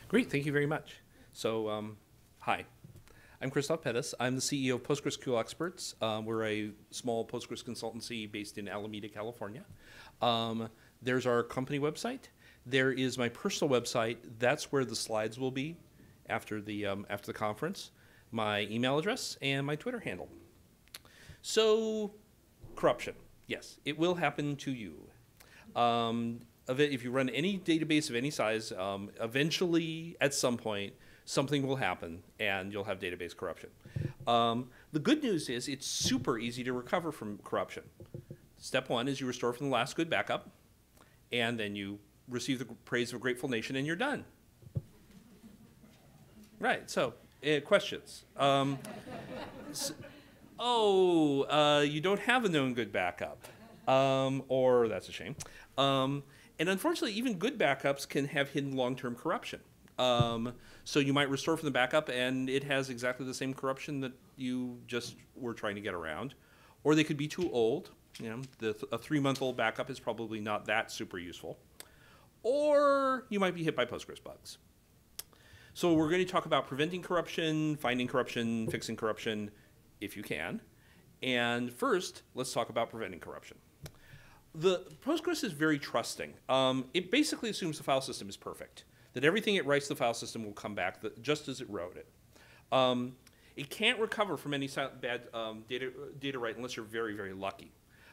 Great, thank you very much. Hi, I'm Christoph Pettis. I'm the CEO of PostgreSQL Experts. We're a small Postgres consultancy based in Alameda, California. There's our company website. There is my personal website. That's where the slides will be after the conference. My email address and my Twitter handle. So, corruption. Yes, it will happen to you. If you run any database of any size, eventually, at some point, something will happen and you'll have database corruption. The good news is it's super easy to recover from corruption. Step one is you restore from the last good backup, and then you receive the praise of a grateful nation, and you're done. Right, so, questions. You don't have a known good backup, or that's a shame. And unfortunately, even good backups can have hidden long-term corruption. So you might restore from the backup, and it has exactly the same corruption that you just were trying to get around. Or they could be too old. You know, a 3-month-old backup is probably not that super useful. Or you might be hit by Postgres bugs. So we're going to talk about preventing corruption, finding corruption, fixing corruption, if you can. And first, let's talk about preventing corruption. The Postgres is very trusting. It basically assumes the file system is perfect, that everything it writes to the file system will come back just as it wrote it. It can't recover from any bad data write unless you're very, very lucky.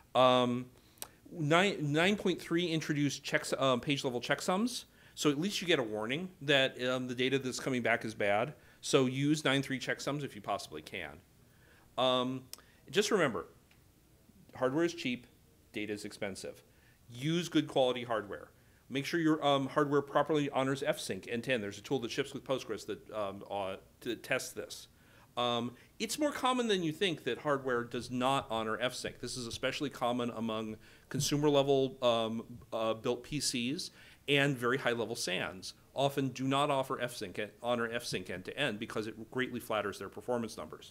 9.3 introduced page-level checksums, so at least you get a warning that the data that's coming back is bad. So use 9.3 checksums if you possibly can. Just remember, hardware is cheap. Data is expensive. Use good quality hardware. Make sure your hardware properly honors fsync end-to-end. There's a tool that ships with Postgres that to test this. It's more common than you think that hardware does not honor fsync. This is especially common among consumer-level built PCs and very high-level SANs. Often do not honor fsync end-to-end because it greatly flatters their performance numbers.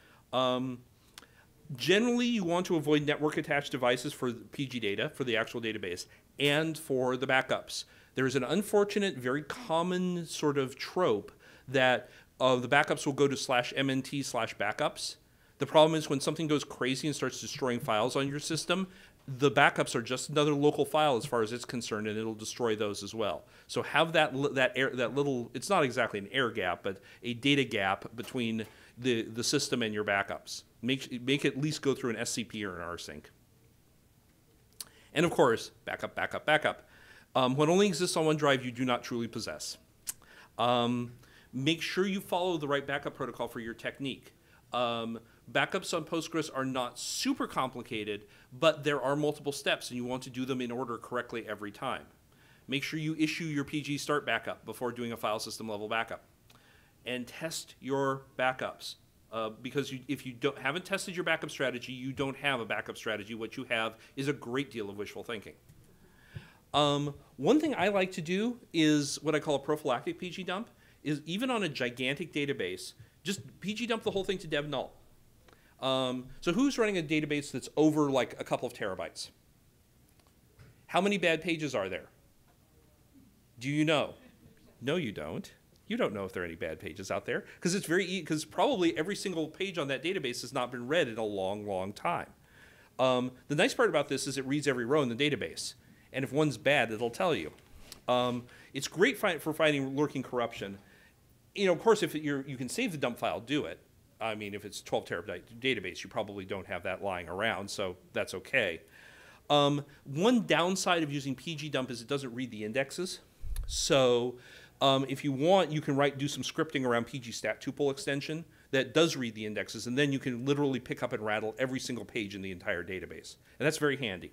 Generally, you want to avoid network-attached devices for PG data, for the actual database, and for the backups. There is an unfortunate, very common sort of trope that the backups will go to /mnt/backups. The problem is when something goes crazy and starts destroying files on your system, the backups are just another local file as far as it's concerned, and it'll destroy those as well. So have that little, it's not exactly an air gap, but a data gap between the system and your backups. Make it at least go through an SCP or an rsync. And of course, backup. What only exists on one drive you do not truly possess. Make sure you follow the right backup protocol for your technique. Backups on Postgres are not super complicated, but there are multiple steps, and you want to do them in order correctly every time. Make sure you issue your PG start backup before doing a file system level backup. And test your backups. Because if you haven't tested your backup strategy, you don't have a backup strategy. What you have is a great deal of wishful thinking. One thing I like to do is what I call a prophylactic PG dump, is even on a gigantic database, just PG dump the whole thing to dev null. So who's running a database that's over like a couple of terabytes? How many bad pages are there? Do you know? No, you don't. You don't know if there are any bad pages out there because it's because probably every single page on that database has not been read in a long, long time. The nice part about this is it reads every row in the database, and if one's bad, it'll tell you. It's great for finding lurking corruption. You know, of course, if you can save the dump file, do it. I mean, if it's a 12 terabyte database, you probably don't have that lying around, so that's okay. One downside of using PG dump is it doesn't read the indexes. So if you want, you can do some scripting around pgstat tuple extension that does read the indexes, and then you can literally pick up and rattle every single page in the entire database. And that's very handy.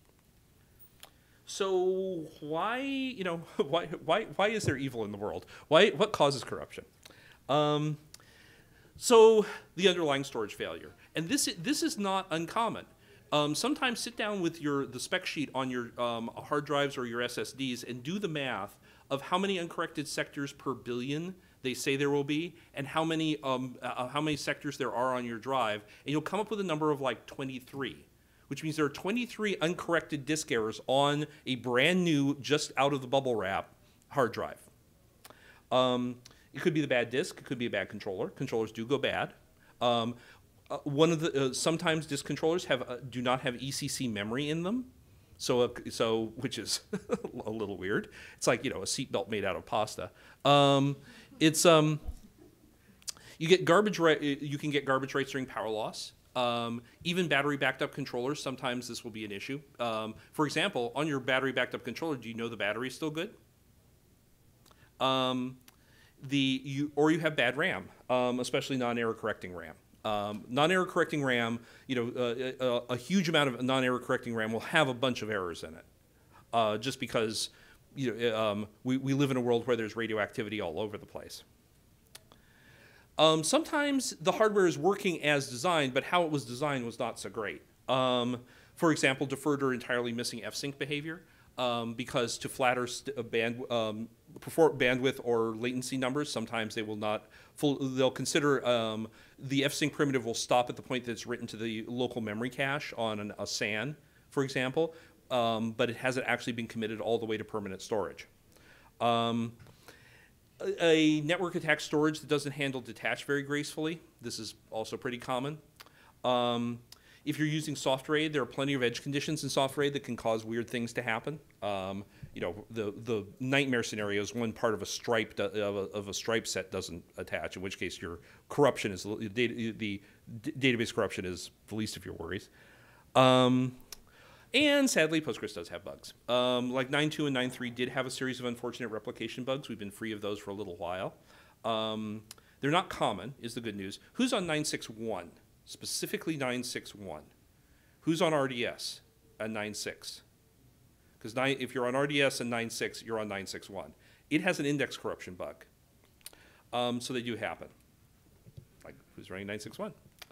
So why is there evil in the world? What causes corruption? So the underlying storage failure. And this is not uncommon. Sometimes sit down with the spec sheet on your hard drives or your SSDs and do the math of how many uncorrected sectors per billion they say there will be, and how many sectors there are on your drive, and you'll come up with a number of like 23, which means there are 23 uncorrected disk errors on a brand new, just out of the bubble wrap hard drive. It could be the bad disk. It could be a bad controller. Controllers do go bad. Sometimes disk controllers do not have ECC memory in them, so which is a little weird. It's like, a seatbelt made out of pasta. You can get garbage writes during power loss. Even battery backed up controllers, sometimes this will be an issue. For example, on your battery backed up controller, do you know the battery's still good? Or you have bad RAM, especially non-error correcting RAM. Non-error correcting RAM, a huge amount of non-error correcting RAM will have a bunch of errors in it, just because we live in a world where there's radioactivity all over the place. Sometimes the hardware is working as designed, but how it was designed was not so great. For example, deferred or entirely missing f-sync behavior, because to flatter bandwidth or latency numbers, sometimes they will not. They'll consider the f-sync primitive will stop at the point that it's written to the local memory cache on a SAN, for example, but it hasn't actually been committed all the way to permanent storage. A network attached storage that doesn't handle detach very gracefully. This is also pretty common. If you're using soft RAID, there are plenty of edge conditions in soft RAID that can cause weird things to happen. The nightmare scenario is when part of a stripe set doesn't attach, in which case your corruption is the database corruption is the least of your worries. And sadly, Postgres does have bugs. Like 9.2 and 9.3 did have a series of unfortunate replication bugs. We've been free of those for a little while. They're not common, is the good news. Who's on 9.6.1? Specifically 9.6.1. Who's on RDS at 9.6? Because if you're on RDS and 9.6, you're on 9.6.1. It has an index corruption bug. So they do happen. Like, who's running 9.6.1?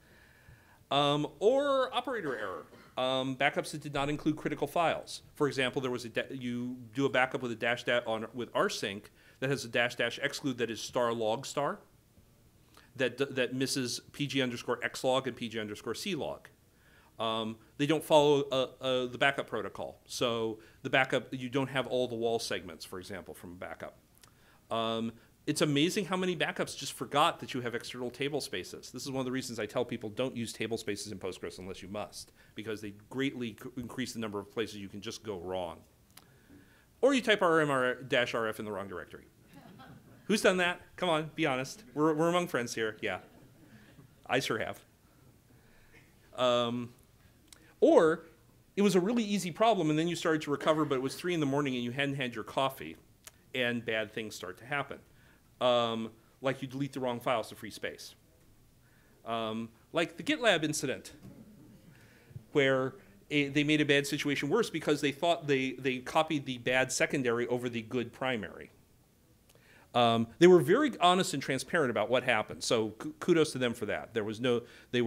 Or operator error. Backups that did not include critical files. For example, there was you do a backup with a with rsync that has a -- exclude that is *log* that misses pg_xlog and pg_clog. They don't follow the backup protocol, so the backup you don't have all the wall segments, for example, from a backup. It's amazing how many backups just forgot that you have external table spaces. This is one of the reasons I tell people don't use table spaces in Postgres unless you must, because they greatly increase the number of places you can just go wrong. Or you type rm-rf in the wrong directory. Who's done that? Come on, be honest. We're among friends here. Yeah, I sure have. Or it was a really easy problem, and then you started to recover, but it was 3 in the morning and you hadn't had your coffee, and bad things start to happen. Like you delete the wrong files to free space. Like the GitLab incident, where they made a bad situation worse because they thought they copied the bad secondary over the good primary. They were very honest and transparent about what happened, so kudos to them for that. There was no, they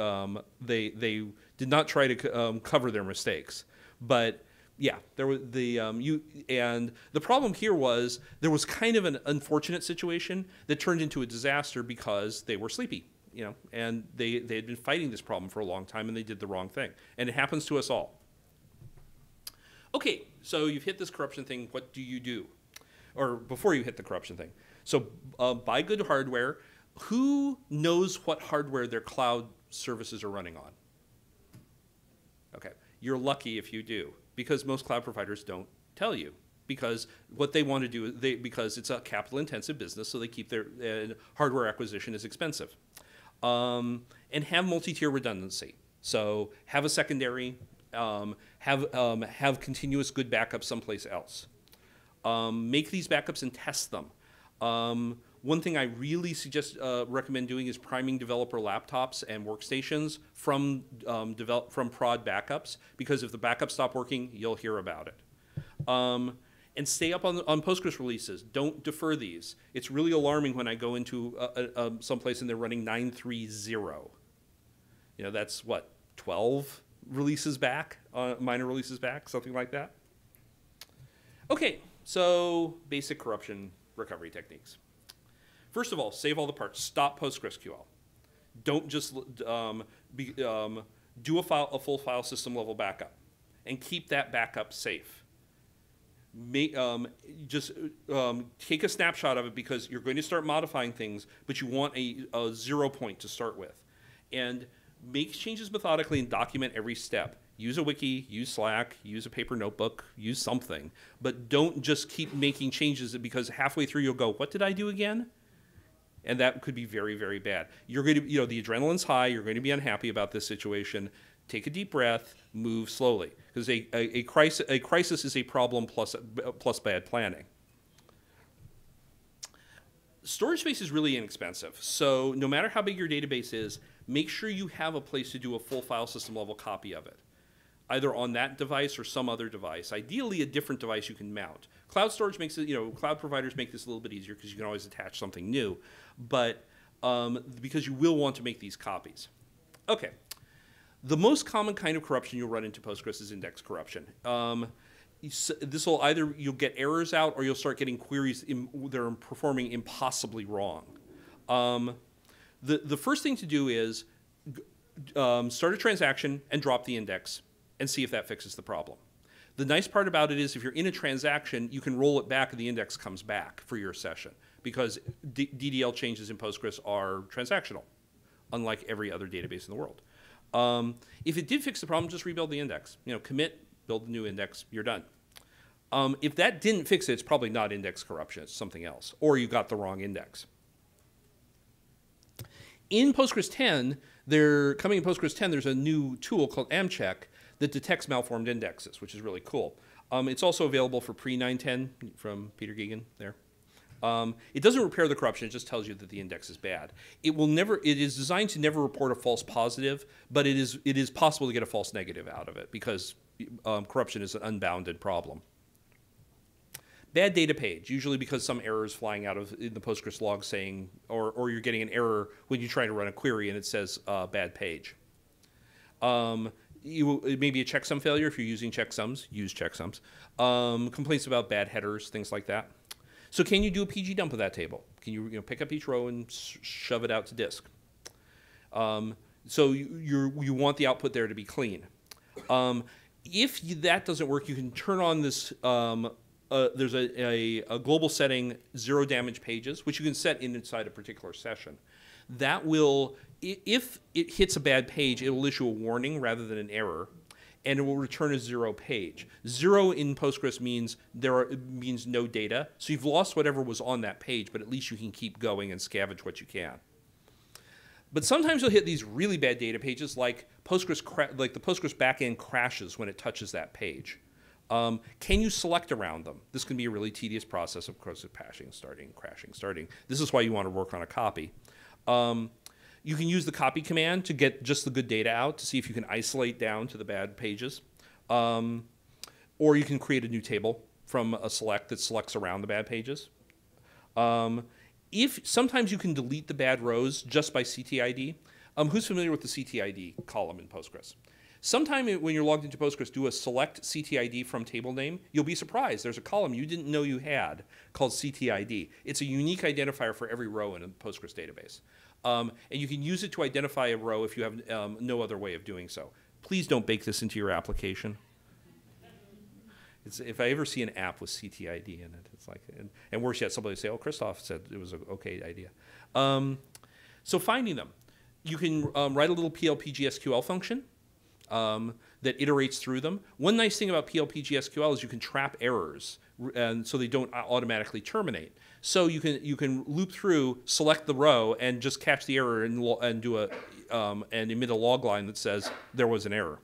did not try to cover their mistakes, but yeah, there was and the problem here was there was kind of an unfortunate situation that turned into a disaster because they were sleepy, and they had been fighting this problem for a long time and they did the wrong thing, and it happens to us all. Okay, so you've hit this corruption thing. What do you do? Or before you hit the corruption thing. So buy good hardware. Who knows what hardware their cloud services are running on? Okay, you're lucky if you do, because most cloud providers don't tell you, because what they want to do, because it's a capital intensive business, so they keep their hardware acquisition is expensive. And have multi-tier redundancy. So have a secondary, have continuous good backup someplace else. Make these backups and test them. One thing I really recommend doing is priming developer laptops and workstations from prod backups, because if the backups stop working, you'll hear about it. And stay up on Postgres releases. Don't defer these. It's really alarming when I go into someplace and they're running 9.3.0. That's what, 12 releases back, minor releases back, something like that. Okay. So basic corruption recovery techniques. First of all, save all the parts. Stop PostgreSQL. Don't just do a full file system level backup, and keep that backup safe. make, just take a snapshot of it because you're going to start modifying things, but you want a 0 point to start with. And make changes methodically and document every step. Use a wiki, use Slack, use a paper notebook, use something. But don't just keep making changes because halfway through you'll go, what did I do again? And that could be very, very bad. You're going to, the adrenaline's high. You're going to be unhappy about this situation. Take a deep breath, move slowly. Because a crisis is a problem plus bad planning. Storage space is really inexpensive. So no matter how big your database is, make sure you have a place to do a full file system level copy of it, either on that device or some other device. Ideally, a different device you can mount. Cloud storage makes it, cloud providers make this a little bit easier because you can always attach something new, but because you will want to make these copies. Okay. The most common kind of corruption you'll run into Postgres is index corruption. This will either, you'll get errors out or you'll start getting queries that are performing impossibly wrong. The first thing to do is start a transaction and drop the index and see if that fixes the problem. The nice part about it is if you're in a transaction, you can roll it back and the index comes back for your session because DDL changes in Postgres are transactional, unlike every other database in the world. If it did fix the problem, just rebuild the index. Commit, build a new index, you're done. If that didn't fix it, it's probably not index corruption, it's something else, or you got the wrong index. In Postgres 10, coming in Postgres 10, there's a new tool called AmCheck that detects malformed indexes, which is really cool. It's also available for pre-910 from Peter Geoghegan there. It doesn't repair the corruption, it just tells you that the index is bad. It is designed to never report a false positive, but it is possible to get a false negative out of it because corruption is an unbounded problem. Bad data page, usually because some error is flying out in the Postgres log saying, or you're getting an error when you try to run a query and it says bad page. It may be a checksum failure if you're using checksums. Use checksums. Complaints about bad headers, things like that. So can you do a PG dump of that table? Can you, pick up each row and shove it out to disk? So you want the output there to be clean. If that doesn't work, you can turn on this. There's a global setting, 0 damage pages, which you can set inside a particular session. That will, if it hits a bad page, it will issue a warning rather than an error, and it will return a 0 page. 0 in Postgres means means no data, so you've lost whatever was on that page, but at least you can keep going and scavenge what you can. But sometimes you'll hit these really bad data pages, like the Postgres backend crashes when it touches that page. Can you select around them? This can be a really tedious process, of course, of crashing, starting. This is why you want to work on a copy. You can use the copy command to get just the good data out to see if you can isolate down to the bad pages. Or you can create a new table from a select that selects around the bad pages. Sometimes you can delete the bad rows just by CTID. Who's familiar with the CTID column in Postgres? Sometime when you're logged into Postgres, do a select CTID from table name. You'll be surprised. There's a column you didn't know you had called CTID. It's a unique identifier for every row in a Postgres database. And you can use it to identify a row if you have no other way of doing so. Please don't bake this into your application. If I ever see an app with CTID in it, it's like, and worse yet, somebody will say, oh, Christoph said it was an okay idea. So finding them. You can write a little PLPGSQL function that iterates through them. One nice thing about PLPGSQL is you can trap errors, and so they don't automatically terminate. So you can loop through, select the row, and just catch the error and do and emit a log line that says there was an error.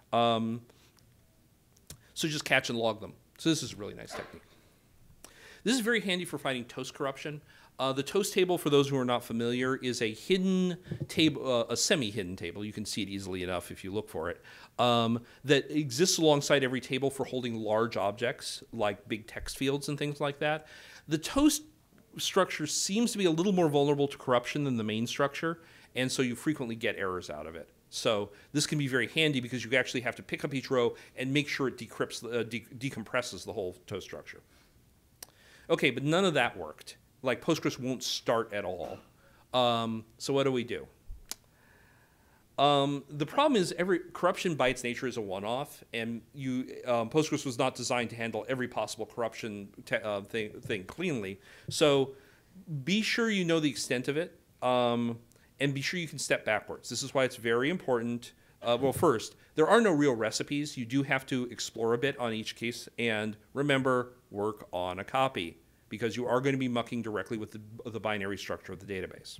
So just catch and log them. So this is a really nice technique. This is very handy for finding toast corruption. The toast table, for those who are not familiar, is a hidden table, a semi-hidden table. You can see it easily enough if you look for it, that exists alongside every table for holding large objects like big text fields and things like that. The toast structure seems to be a little more vulnerable to corruption than the main structure, and so you frequently get errors out of it. So this can be very handy because you actually have to pick up each row and make sure it decompresses the whole toast structure. Okay, but none of that worked. Like Postgres won't start at all. So what do we do? The problem is every corruption by its nature is a one-off, and Postgres was not designed to handle every possible corruption thing cleanly. So be sure you know the extent of it, and be sure you can step backwards. This is why it's very important. Well, first, there are no real recipes. You do have to explore a bit on each case, and remember, work on a copy, because you are going to be mucking directly with the binary structure of the database.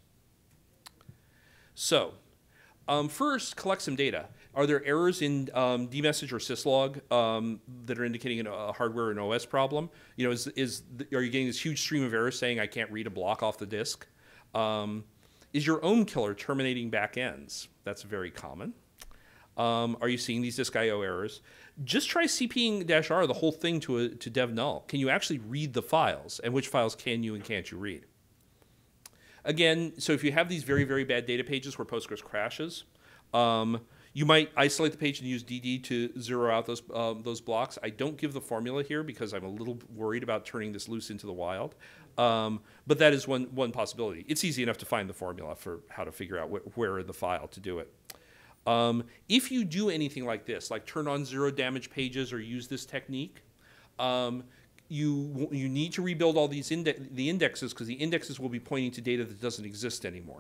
So, first, collect some data. Are there errors in dmessage or syslog that are indicating a hardware and OS problem? You know, are you getting this huge stream of errors saying I can't read a block off the disk? Is your own killer terminating backends? That's very common. Are you seeing these disk I/O errors? Just try cping-r the whole thing to dev null. Can you actually read the files? And which files can you and can't you read? Again, so if you have these very, very bad data pages where Postgres crashes, you might isolate the page and use DD to zero out those blocks. I don't give the formula here because I'm a little worried about turning this loose into the wild. But that is one possibility. It's easy enough to find the formula for how to figure out where in the file to do it. If you do anything like this, like turn on zero damage pages or use this technique, you need to rebuild all these the indexes, because the indexes will be pointing to data that doesn't exist anymore.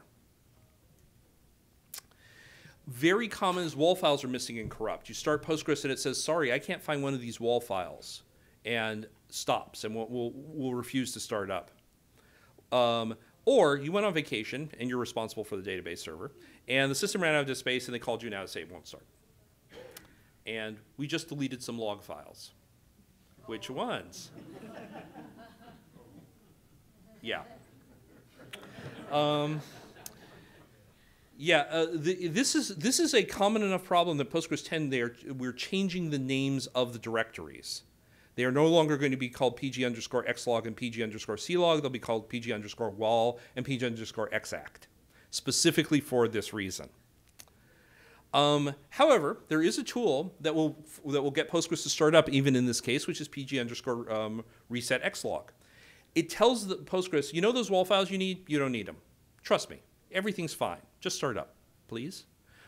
Very common is wall files are missing and corrupt. You start Postgres and it says, sorry, I can't find one of these wall files, and stops and will refuse to start up. Or you went on vacation and you're responsible for the database server, and the system ran out of space and they called you now to say it won't start. And we just deleted some log files. Which ones? Yeah. This is a common enough problem that Postgres 10, we're changing the names of the directories. They are no longer going to be called pg_xlog and pg_clog. They'll be called pg_wall and pg_exact, specifically for this reason. However, there is a tool that will get Postgres to start up even in this case, which is pg_reset xlog. It tells the Postgres, you know those wall files you need? You don't need them. Trust me, everything's fine. Just start up, please.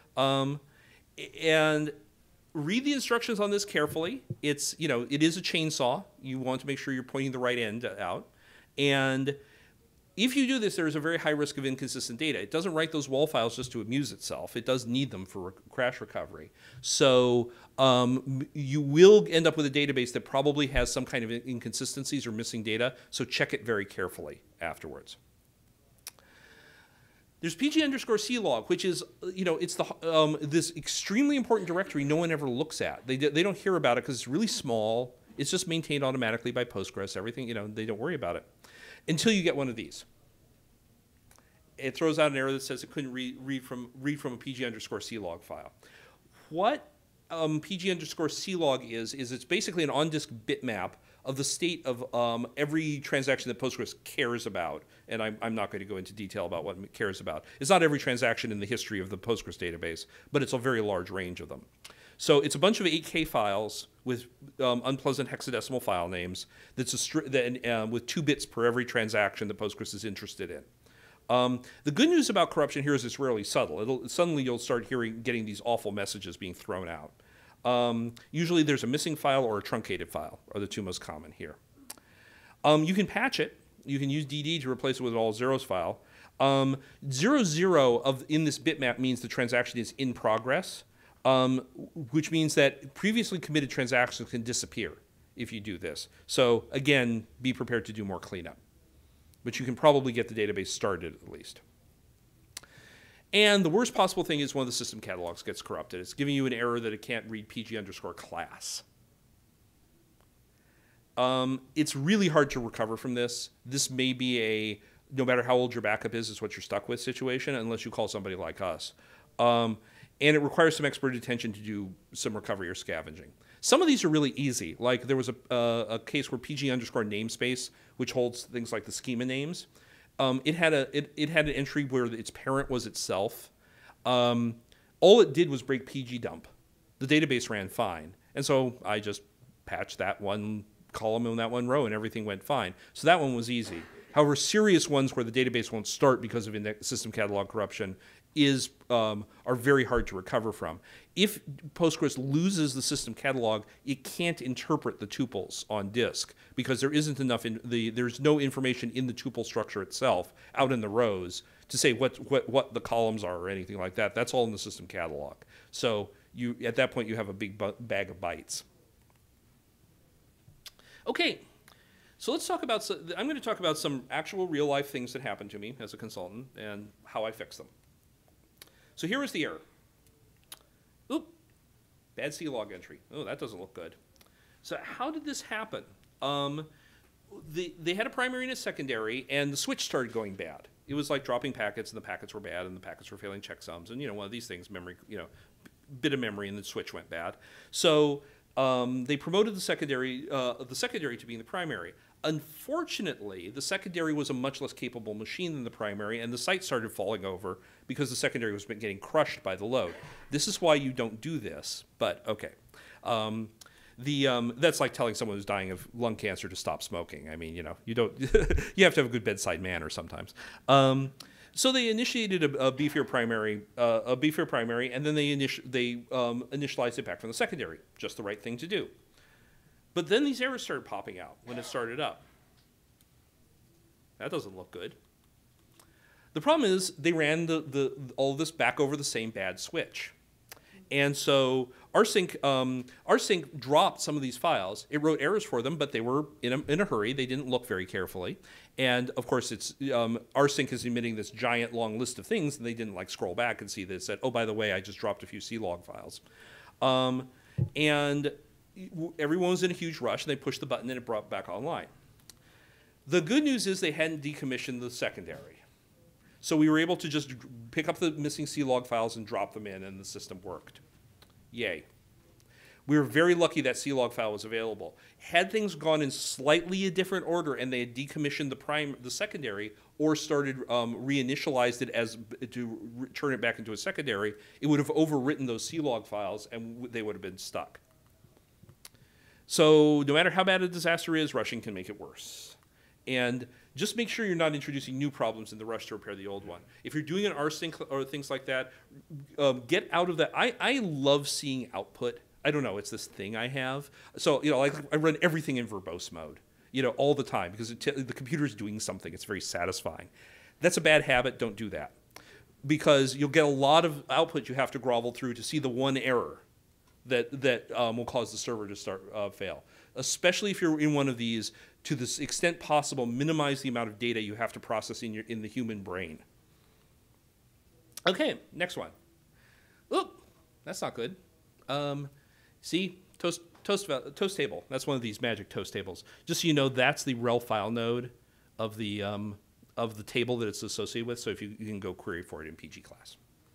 And read the instructions on this carefully. It is a chainsaw. You want to make sure you're pointing the right end out. And if you do this, there is a very high risk of inconsistent data. It doesn't write those wall files just to amuse itself. It does need them for crash recovery. So you will end up with a database that probably has some kind of inconsistencies or missing data. So check it very carefully afterwards. There's pg_clog, which is, it's this extremely important directory no one ever looks at. They don't hear about it because it's really small. It's just maintained automatically by Postgres. Everything, they don't worry about it until you get one of these. It throws out an error that says it couldn't read from a pg_clog file. What pg_clog is it's basically an on-disk bitmap of the state of every transaction that Postgres cares about. And I'm not going to go into detail about what it cares about. It's not every transaction in the history of the Postgres database, but it's a very large range of them. So it's a bunch of 8K files with unpleasant hexadecimal file names with 2 bits per every transaction that Postgres is interested in. The good news about corruption here is it's rarely subtle. Suddenly you'll start getting these awful messages being thrown out. Usually there's a missing file or a truncated file are the two most common here. You can patch it. You can use DD to replace it with an all zeros file. 00 in this bitmap means the transaction is in progress, which means that previously committed transactions can disappear if you do this. So again, be prepared to do more cleanup. But you can probably get the database started at least. And the worst possible thing is one of the system catalogs gets corrupted. It's giving you an error that it can't read pg_class. It's really hard to recover from this. This may be no matter how old your backup is, it's what you're stuck with situation, unless you call somebody like us. And it requires some expert attention to do some recovery or scavenging. Some of these are really easy. Like there was a case where pg_namespace, which holds things like the schema names, it had an entry where its parent was itself. All it did was break pgdump. The database ran fine, and so I just patched that one column and that one row, and everything went fine. So that one was easy. However, serious ones where the database won't start because of system catalog corruption are very hard to recover from. If Postgres loses the system catalog, it can't interpret the tuples on disk because there isn't enough there's no information in the tuple structure itself out in the rows to say what the columns are or anything like that. That's all in the system catalog. So at that point you have a big bag of bytes. Okay. So let's talk about, I'm going to talk about some actual real life things that happened to me as a consultant and how I fixed them. So here is the error. Oop, bad C log entry. Oh, that doesn't look good. So how did this happen? They had a primary and a secondary, and the switch started going bad. It was like dropping packets, and the packets were bad, and the packets were failing checksums, and one of these things, memory, bit of memory, and the switch went bad. So they promoted the secondary to being the primary. Unfortunately, the secondary was a much less capable machine than the primary, and the site started falling over because the secondary was getting crushed by the load. This is why you don't do this, but okay. That's like telling someone who's dying of lung cancer to stop smoking. I mean, you don't. You have to have a good bedside manner sometimes. So they initiated a beefier primary, and then they initialized it back from the secondary. Just the right thing to do. But then these errors started popping out when it started up. That doesn't look good. The problem is they ran all of this back over the same bad switch. And so rsync dropped some of these files. It wrote errors for them, but they were in a hurry. They didn't look very carefully. And of course, rsync is emitting this giant long list of things, and they didn't scroll back and see that it said, oh, by the way, I just dropped a few C-log files. And everyone was in a huge rush, and they pushed the button, and it brought back online. The good news is they hadn't decommissioned the secondary. So we were able to just pick up the missing C-log files and drop them in, and the system worked. Yay. We were very lucky that C-log file was available. Had things gone in slightly a different order and they had decommissioned the secondary or started reinitialized it to turn it back into a secondary, it would have overwritten those C-log files, and they would have been stuck. So no matter how bad a disaster is, rushing can make it worse. And just make sure you're not introducing new problems in the rush to repair the old one. If you're doing an rsync or things like that, get out of that. I love seeing output. I don't know, it's this thing I have. So, I run everything in verbose mode, all the time because the computer's doing something. It's very satisfying. That's a bad habit. Don't do that. Because you'll get a lot of output you have to grovel through to see the one error that will cause the server to fail. Especially if you're in one of these, to the extent possible, minimize the amount of data you have to process in the human brain. Okay, next one. Oop, that's not good. See, toast table. That's one of these magic toast tables. Just so you know, that's the rel file node of the table that it's associated with. So if you can go query for it in PG class.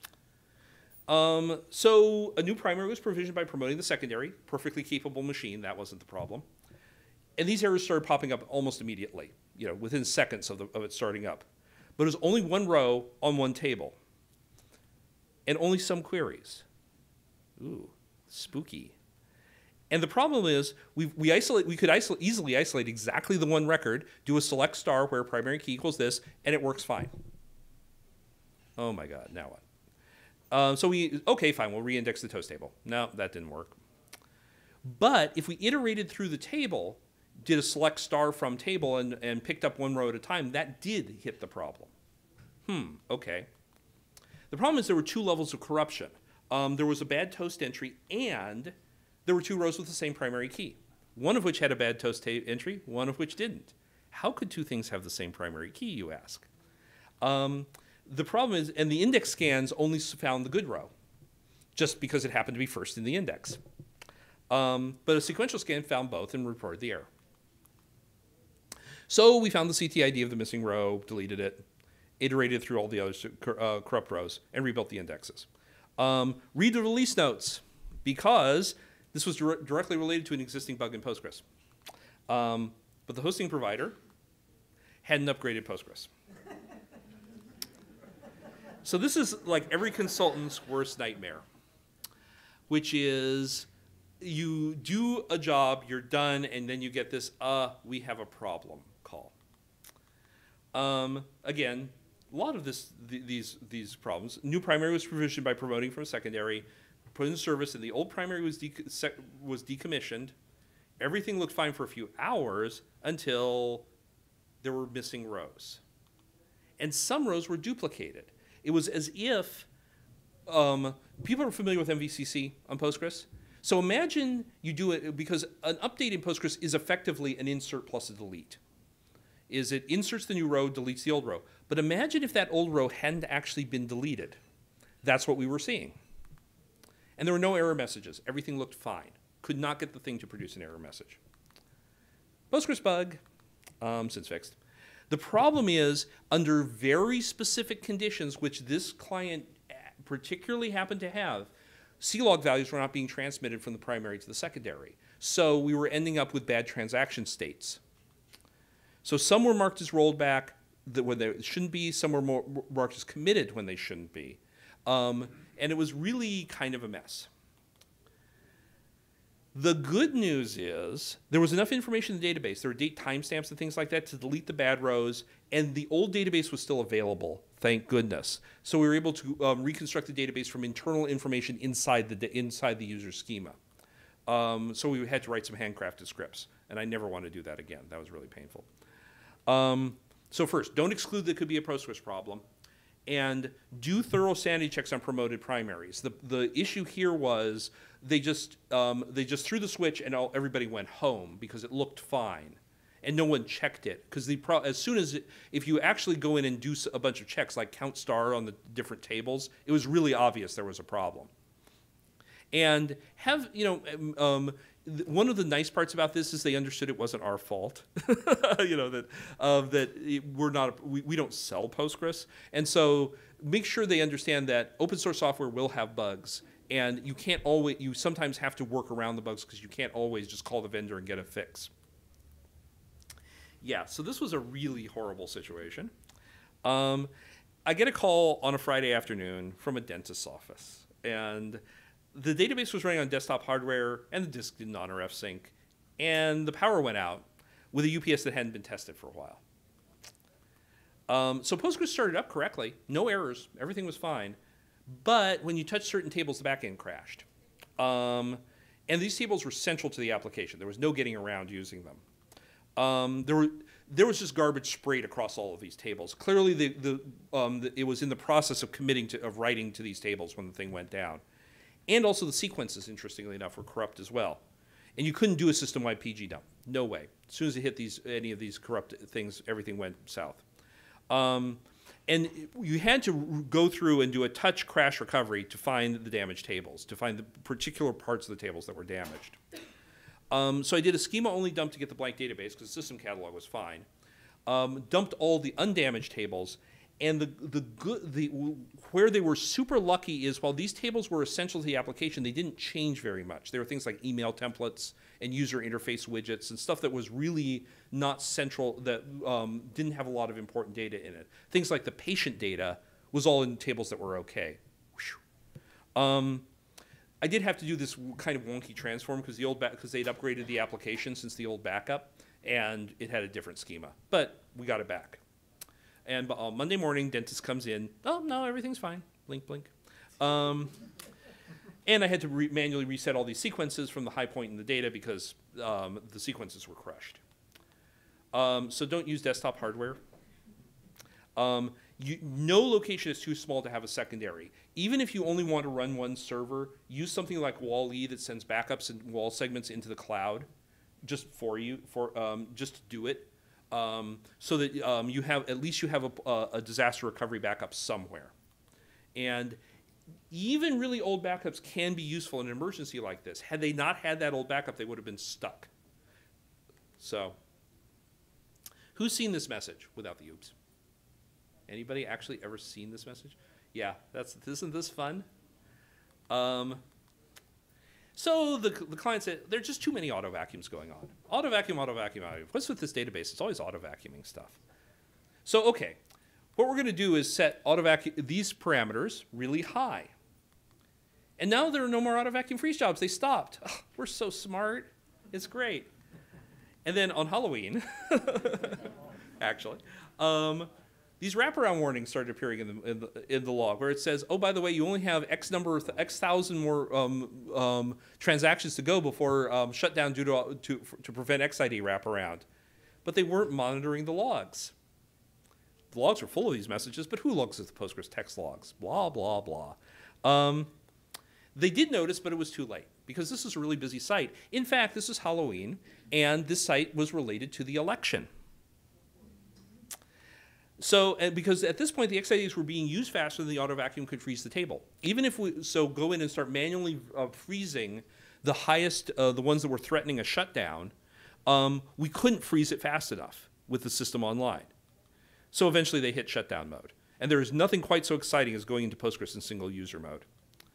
So a new primary was provisioned by promoting the secondary, perfectly capable machine. That wasn't the problem. And these errors started popping up almost immediately, within seconds of it starting up. But it was only one row on one table, and only some queries. Ooh, spooky. And the problem is we could easily isolate exactly the one record, do a select star where primary key equals this, and it works fine. Oh my God, now what? Okay, fine, we'll reindex the toast table. No, that didn't work. But if we iterated through the table, did a select star from table and picked up one row at a time, that did hit the problem. Okay. The problem is there were two levels of corruption. There was a bad toast entry, and there were two rows with the same primary key, one of which had a bad toast entry, one of which didn't. How could two things have the same primary key, you ask? The problem is, and the index scans only found the good row, just because it happened to be first in the index. But a sequential scan found both and reported the error. So we found the CTID of the missing row, deleted it, iterated through all the other corrupt rows, and rebuilt the indexes. Read the release notes, because this was directly related to an existing bug in Postgres. But the hosting provider hadn't upgraded Postgres. So this is like every consultant's worst nightmare, which is you do a job, you're done, and then you get this, we have a problem call. Again, lot of these problems. New primary was provisioned by promoting from a secondary, put in service, and the old primary was decommissioned. Everything looked fine for a few hours until there were missing rows. And some rows were duplicated. It was as if people are familiar with MVCC on Postgres. So imagine you do it, because an update in Postgres is effectively an insert plus a delete. Is it inserts the new row, deletes the old row. But imagine if that old row hadn't actually been deleted. That's what we were seeing. And there were no error messages. Everything looked fine. Could not get the thing to produce an error message. Postgres bug, since fixed. The problem is, under very specific conditions, which this client particularly happened to have, C-log values were not being transmitted from the primary to the secondary. So we were ending up with bad transaction states. So some were marked as rolled back when they shouldn't be. Some were marked as committed when they shouldn't be. And it was really kind of a mess. The good news is there was enough information in the database. There were date timestamps and things like that to delete the bad rows, and the old database was still available, thank goodness. So we were able to reconstruct the database from internal information inside the user schema. So we had to write some handcrafted scripts, and I never want to do that again. That was really painful. So first, don't exclude that could be a Postgres problem, and do thorough sanity checks on promoted primaries. The issue here was they just threw the switch and everybody went home because it looked fine, and no one checked it, because as soon as if you actually go in and do a bunch of checks like count star on the different tables, it was really obvious there was a problem. And one of the nice parts about this is they understood it wasn't our fault. We don't sell Postgres, and so make sure they understand that open source software will have bugs, and you sometimes have to work around the bugs because you can't always just call the vendor and get a fix. Yeah, so this was a really horrible situation. I get a call on a Friday afternoon from a dentist's office, and the database was running on desktop hardware, and the disk didn't honor F-Sync, and the power went out with a UPS that hadn't been tested for a while. So Postgres started up correctly, no errors, everything was fine, but when you touched certain tables, the backend crashed. And these tables were central to the application. There was no getting around using them. There was just garbage sprayed across all of these tables. Clearly, it was in the process of writing to these tables when the thing went down. And also the sequences, interestingly enough, were corrupt as well. And you couldn't do a system-wide PG dump. No way. As soon as it hit any of these corrupt things, everything went south. And you had to go through and do a touch crash recovery to find the damaged tables, to find the particular parts of the tables that were damaged. So I did a schema-only dump to get the blank database because the system catalog was fine. Dumped all the undamaged tables. And where they were super lucky is while these tables were essential to the application, they didn't change very much. There were things like email templates and user interface widgets and stuff that was really not central, that didn't have a lot of important data in it. Things like the patient data was all in tables that were okay. I did have to do this kind of wonky transform because they'd upgraded the application since the old backup, and it had a different schema. But we got it back. And on Monday morning, dentist comes in. Oh, no, everything's fine. Blink, blink. And I had to manually reset all these sequences from the high point in the data because the sequences were crushed. So don't use desktop hardware. No location is too small to have a secondary. Even if you only want to run one server, use something like Wall-E that sends backups and wall segments into the cloud just just to do it. So that you have a disaster recovery backup somewhere. And even really old backups can be useful in an emergency like this. Had they not had that old backup, they would have been stuck. So, who's seen this message without the oops? Anybody actually ever seen this message? Yeah, isn't this fun? So the client said, there's just too many auto vacuums going on. Auto vacuum, auto vacuum, auto vacuum. What's with this database? It's always auto vacuuming stuff. So, okay, what we're going to do is set these parameters really high. And now there are no more auto vacuum freeze jobs. They stopped. Oh, we're so smart. It's great. And then on Halloween, actually, these wraparound warnings started appearing in the log, where it says, oh, by the way, you only have X number, X thousand more transactions to go before shutdown due to prevent XID wraparound. But they weren't monitoring the logs. The logs were full of these messages, but who looks at the Postgres text logs? Blah, blah, blah. They did notice, but it was too late, because this is a really busy site. In fact, this is Halloween, and this site was related to the election. So, because at this point, the XIDs were being used faster than the auto vacuum could freeze the table. Even if we go in and start manually freezing the highest, the ones that were threatening a shutdown, we couldn't freeze it fast enough with the system online. So eventually they hit shutdown mode. And there is nothing quite so exciting as going into Postgres in single user mode.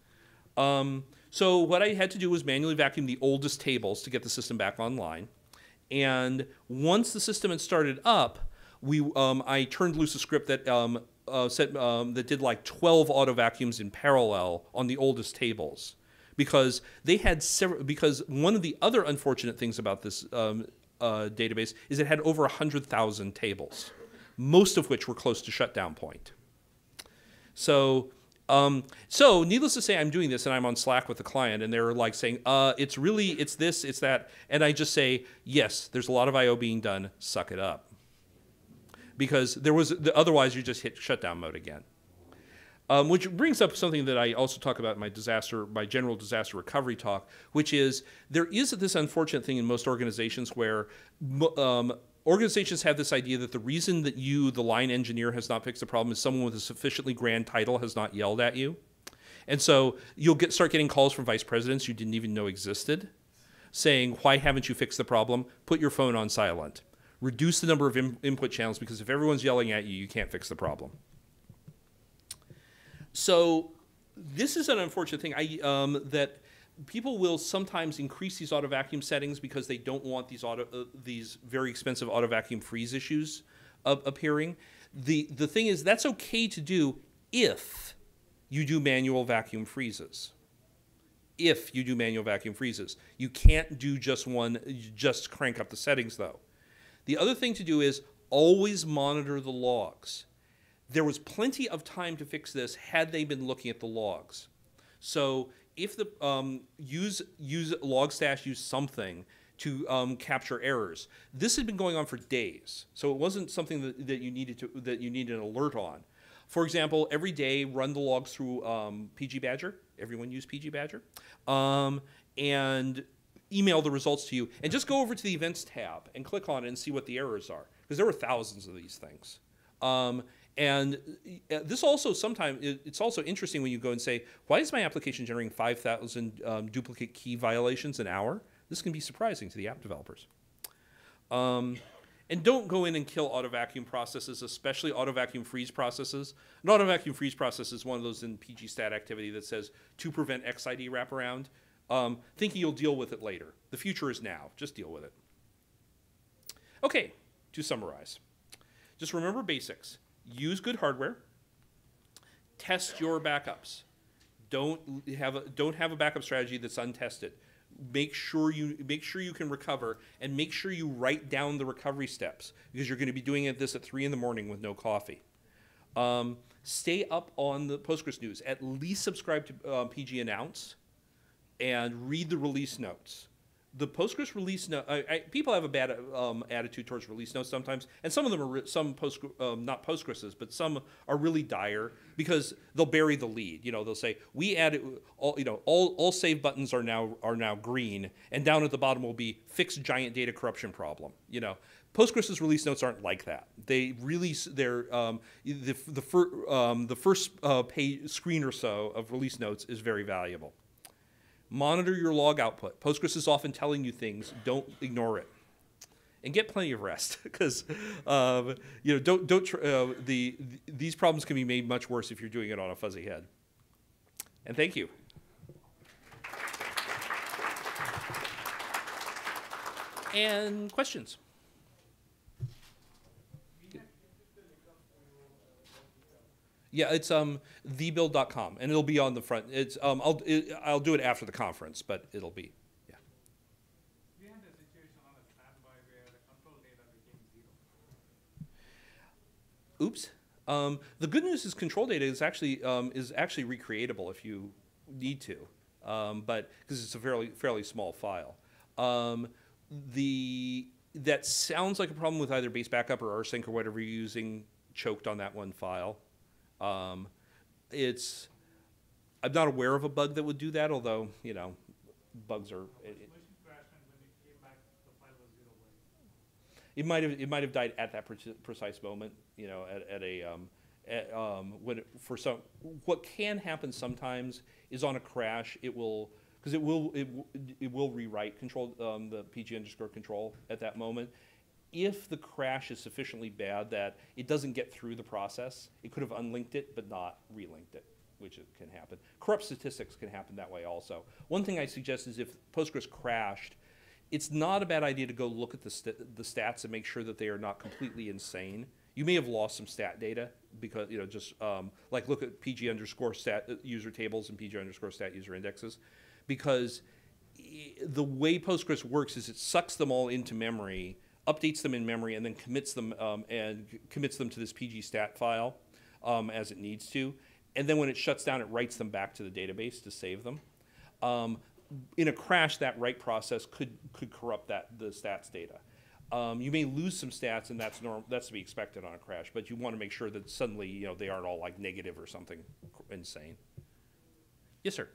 So what I had to do was manually vacuum the oldest tables to get the system back online. And once the system had started up, I turned loose a script that that did like 12 auto vacuums in parallel on the oldest tables, because they had because one of the other unfortunate things about this database is it had over 100,000 tables, most of which were close to shutdown point. So needless to say, I'm doing this and I'm on Slack with the client, and they're like saying, it's this, it's that, and I just say, yes, there's a lot of I/O being done. Suck it up. Because otherwise you just hit shutdown mode again. Which brings up something that I also talk about in my general disaster recovery talk, which is there is this unfortunate thing in most organizations where organizations have this idea that the reason that you, the line engineer, has not fixed the problem is someone with a sufficiently grand title has not yelled at you. And so you'll start getting calls from vice presidents you didn't even know existed saying, why haven't you fixed the problem? Put your phone on silent. Reduce the number of input channels, because if everyone's yelling at you, you can't fix the problem. So this is an unfortunate thing that people will sometimes increase these auto vacuum settings because they don't want these very expensive auto vacuum freeze issues appearing. The thing is, that's okay to do if you do manual vacuum freezes. If you do manual vacuum freezes, you can't do just crank up the settings though. The other thing to do is always monitor the logs. There was plenty of time to fix this had they been looking at the logs. So if the use Logstash, use something to capture errors. This had been going on for days, so it wasn't something that you needed an alert on. For example, every day run the logs through PG Badger. Everyone use PG Badger, and email the results to you, and just go over to the events tab and click on it and see what the errors are, because there were thousands of these things. And this also sometimes, it's also interesting when you go and say, why is my application generating 5,000 duplicate key violations an hour? This can be surprising to the app developers. And don't go in and kill auto vacuum processes, especially auto vacuum freeze processes. An auto vacuum freeze process is one of those in PG stat activity that says to prevent XID wraparound. Thinking you'll deal with it later. The future is now. Just deal with it. Okay, to summarize. Just remember basics. Use good hardware. Test your backups. Don't have a backup strategy that's untested. Make sure you can recover, and make sure you write down the recovery steps, because you're going to be doing this at 3 in the morning with no coffee. Stay up on the Postgres news. At least subscribe to PG Announce. And read the release notes. The Postgres release note. People have a bad attitude towards release notes sometimes, and some of them are not Postgres's, but some are really dire because they'll bury the lead. They'll say we added all save buttons are now green, and down at the bottom will be fix giant data corruption problem. Postgres's release notes aren't like that. They really the first page screen or so of release notes is very valuable. Monitor your log output. Postgres is often telling you things. Don't ignore it, and get plenty of rest, because these problems can be made much worse if you're doing it on a fuzzy head. And thank you. And questions? Yeah, it's thebuild.com, and it'll be on the front. It's I'll do it after the conference, but it'll be, yeah. We had a situation on a standby where the control data became 0. Oops. The good news is control data is actually recreatable if you need to, but because it's a fairly small file. That sounds like a problem with either base backup or rsync or whatever you're using choked on that one file. I'm not aware of a bug that would do that, although bugs are. Machine crashed, and when it came back, the file was 0 bytes. It might have died at that precise moment. What can happen sometimes is on a crash it will rewrite control the PG_control at that moment. If the crash is sufficiently bad that it doesn't get through the process, it could have unlinked it but not relinked it, which can happen. Corrupt statistics can happen that way also. One thing I suggest is if Postgres crashed, it's not a bad idea to go look at the stats and make sure that they are not completely insane. You may have lost some stat data because, like look at PG_stat user tables and PG_stat user indexes, because the way Postgres works is it sucks them all into memory, updates them in memory, and then commits them to this PG_stat file as it needs to. And then when it shuts down, it writes them back to the database to save them. In a crash, that write process could corrupt the stats data. You may lose some stats, and that's to be expected on a crash. But you want to make sure that suddenly they aren't all like negative or something insane. Yes, sir.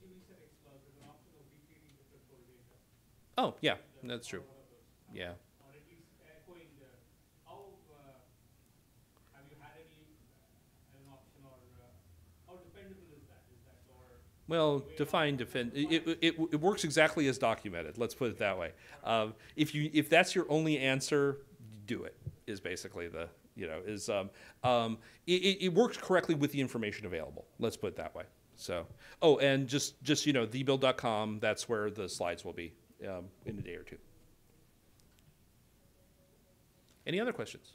Oh yeah, that's true. Yeah. Or at least echoing have you had an option, or how dependable is that? Well, defend. It works exactly as documented. Let's put it that way. If that's your only answer, do it. Is basically it works correctly with the information available. Let's put it that way. So, and just thebuild.com. That's where the slides will be in a day or two. Any other questions?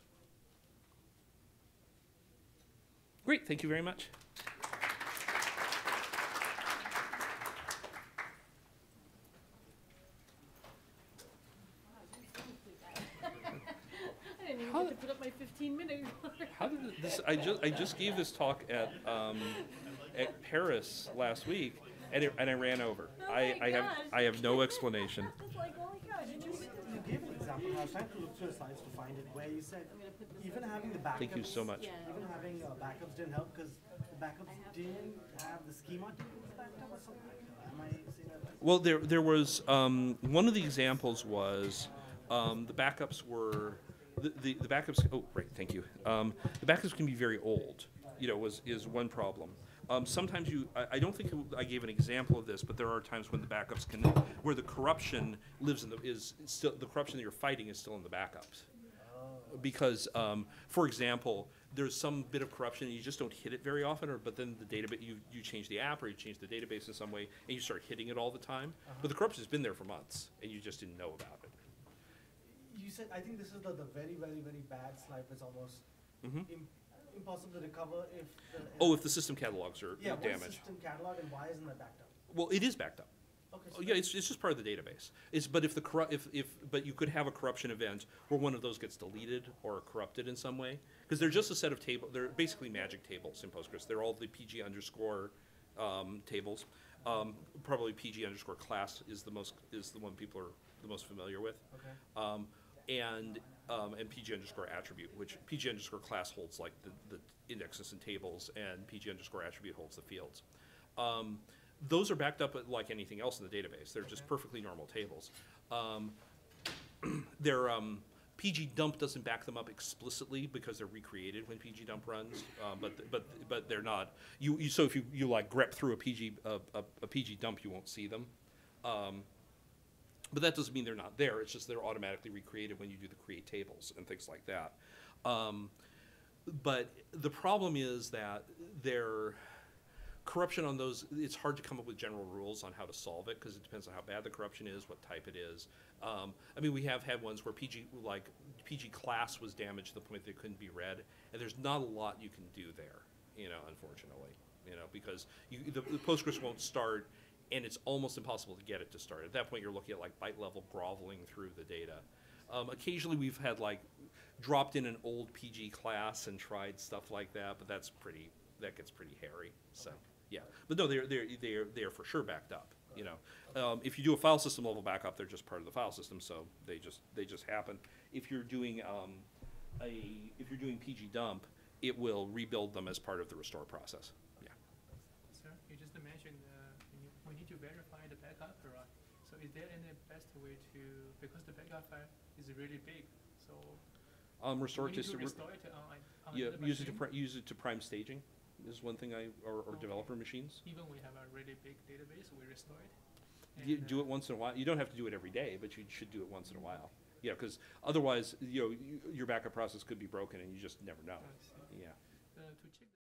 Great. Thank you very much. I didn't even get to put up my 15-minute mark. How did this? I just gave this talk at Paris last week, and I ran over. Oh I have no explanation. It's like, oh my God, did you see You gave an example. I was trying to look through the slides to find it, where you said even having the backups. Thank you so much. Yeah. Even having backups didn't help because the backups didn't have the schema tables backed up or something like that. Am I saying that right? Well, there was one of the examples was the backups were the backups. Oh, right, thank you. The backups can be very old. Is one problem. Sometimes I don't think I gave an example of this, but there are times when the backups where the corruption lives the corruption that you're fighting is still in the backups. Because, for example, there's some bit of corruption and you just don't hit it very often, but then the database you change the app or you change the database in some way and you start hitting it all the time. But the corruption's been there for months and you just didn't know about it. You said, I think this is the very, very, very bad slide. It's almost impossible to recover if If the system catalogs are what's damaged. system catalog and why isn't that backed up? Well, it is backed up. Okay. Oh, yeah, it's just part of the database. But you could have a corruption event where one of those gets deleted or corrupted in some way, because they're just a set of tables. They're basically magic tables in Postgres. They're all the PG_ tables. Probably PG_ class is the one people are the most familiar with. Okay. And PG_ attribute, which PG_ class holds like the indexes and tables, and PG_ attribute holds the fields. Those are backed up like anything else in the database. They're just perfectly normal tables. PG_dump doesn't back them up explicitly because they're recreated when PG_dump runs, but they're not. So if you like grep through a PG_dump, you won't see them. But that doesn't mean they're not there. It's just they're automatically recreated when you do the create tables and things like that. But the problem is that corruption on those, it's hard to come up with general rules on how to solve it because it depends on how bad the corruption is, what type it is. We have had ones where PG class was damaged to the point that it couldn't be read, and there's not a lot you can do there, unfortunately, because the Postgres won't start, and it's almost impossible to get it to start. At that point, you're looking at like byte level groveling through the data. Occasionally we've had like dropped in an old PG class and tried stuff like that, but that gets pretty hairy. So yeah, but no, they're for sure backed up. You know, if you do a file system level backup, they're just part of the file system, so they just happen. If you're doing PG dump, it will rebuild them as part of the restore process. Yeah. Sir, you just mentioned we need to verify the backup, right? So is there any best way to, because the backup file is really big, so Restore we need to to restore it on yeah, another use it to machine? use it to prime staging is one thing or Okay. developer machines. Even we have a really big database, we restore it. You And, do it once in a while. You don't have to do it every day, but you should do it once in a while. Yeah, because otherwise, your backup process could be broken and you just never know. I see. Yeah. To check